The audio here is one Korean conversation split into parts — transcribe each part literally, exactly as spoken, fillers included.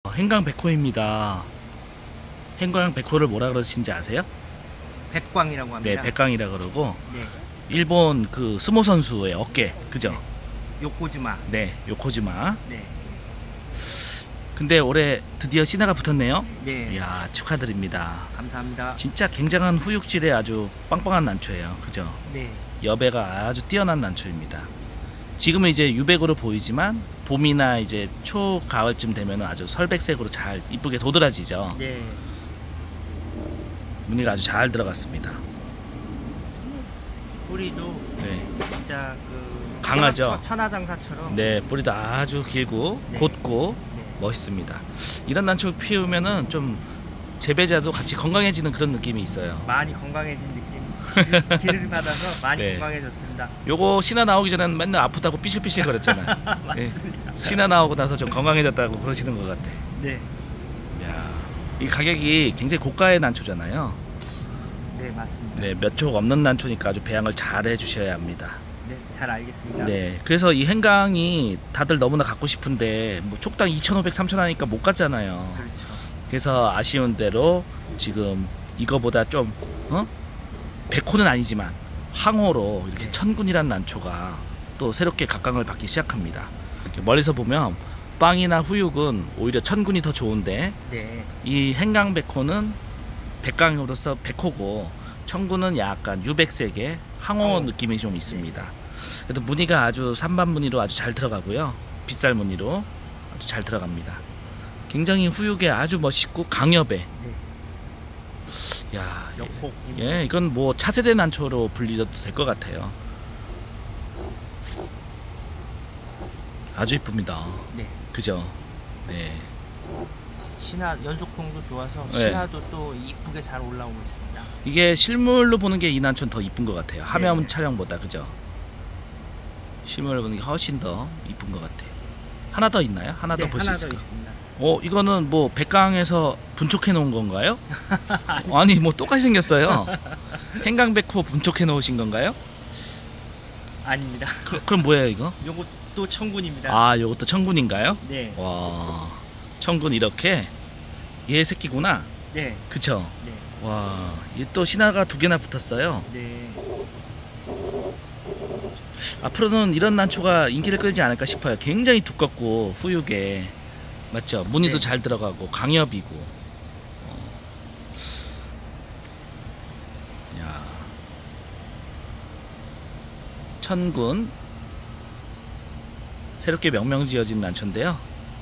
행강백호입니다. 행강백호를 뭐라 그러시는지 아세요? 백광이라고 네, 합니다. 백강이라 그러고 네. 일본 그 스모 선수의 어깨, 그죠? 네. 요코지마. 네, 요코지마. 네. 근데 올해 드디어 시나가 붙었네요. 네. 이야, 축하드립니다. 감사합니다. 진짜 굉장한 후육질의 아주 빵빵한 난초예요, 그죠? 네. 여배가 아주 뛰어난 난초입니다. 지금은 이제 유백으로 보이지만 봄이나 이제 초 가을쯤 되면 아주 설백색으로 잘 이쁘게 도드라지죠. 네. 무늬가 아주 잘 들어갔습니다. 뿌리도 네, 진짜 그 강하죠? 천하- 천하장사처럼. 네, 뿌리도 아주 길고 네. 곧고 네. 멋있습니다. 이런 난초 피우면은 좀 재배자도 같이 건강해지는 그런 느낌이 있어요. 많이 건강해진 느낌. 기를, 기를 받아서 많이 네. 건강해졌습니다. 요거 신화 나오기 전에는 맨날 아프다고 삐실삐실 거렸잖아요. 네, 맞습니다. 신화 나오고 나서 좀 건강해졌다고 그러시는 것 같아. 네. 야, 이 가격이 굉장히 고가의 난초잖아요. 네, 맞습니다. 네, 몇 촉 없는 난초니까 아주 배양을 잘 해주셔야 합니다. 네, 잘 알겠습니다. 네, 그래서 이 행강이 다들 너무나 갖고 싶은데 뭐 촉당 이천오백, 삼천 하니까 못 갔잖아요. 그렇죠. 그래서 아쉬운 대로 지금 이거보다 좀 어? 백호는 아니지만 항호로 이렇게 네. 천군이란 난초가 또 새롭게 각광을 받기 시작합니다. 이렇게 멀리서 보면 빵이나 후육은 오히려 천군이 더 좋은데 네. 이 행강백호는 백강으로서 백호고 천군은 약간 유백색의 항호 어. 느낌이 좀 있습니다. 그래도 무늬가 아주 산반 무늬로 아주 잘 들어가고요. 빗살 무늬로 아주 잘 들어갑니다. 굉장히 후육에 아주 멋있고 강엽에. 네. 야, 역폭. 예, 이건 뭐 차세대 난초로 불리도 될 것 같아요. 아주 이쁩니다. 네. 그죠? 네. 신화 연속통도 좋아서 네. 신화도 또 이쁘게 잘 올라오고 있습니다. 이게 실물로 보는 게 이 난초는 더 이쁜 것 같아요. 화면 네. 촬영보다, 그죠? 실물로 보는 게 훨씬 더 이쁜 것 같아요. 하나 더 있나요? 하나 더 네, 볼 수 하나 더 있을까? 있습니다. 어, 이거는 뭐 백강에서 분촉해 놓은 건가요? 아니, 뭐 똑같이 생겼어요. 행강백호 분촉해 놓으신 건가요? 아닙니다. 그, 그럼 뭐예요, 이거? 요것도 천군입니다. 아, 요것도 천군인가요? 네. 와, 천군 이렇게 얘 새끼구나. 네. 그쵸? 네. 와, 얘 또 신화가 두 개나 붙었어요. 네. 앞으로는 이런 난초가 인기를 끌지 않을까 싶어요. 굉장히 두껍고 후육에 맞죠? 무늬도 네. 잘 들어가고 강엽이고. 어. 야, 천군 새롭게 명명지어진 난초인데요.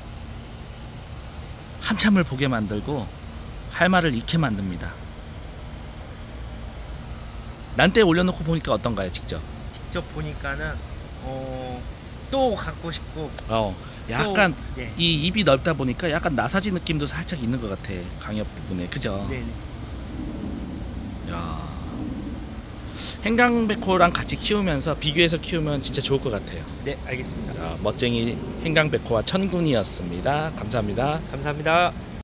한참을 보게 만들고 할 말을 잃게 만듭니다. 난대에 올려놓고 보니까 어떤가요, 직접? 직접 보니까는 어, 또 갖고 싶고. 어, 약간 또, 네. 이 입이 넓다 보니까 약간 나사지 느낌도 살짝 있는 것 같아. 강엽 부분에, 그죠? 네. 야, 행강백호랑 같이 키우면서 비교해서 키우면 진짜 좋을 것 같아요. 네, 알겠습니다. 야, 멋쟁이 행강백호와 천군이었습니다. 감사합니다. 감사합니다.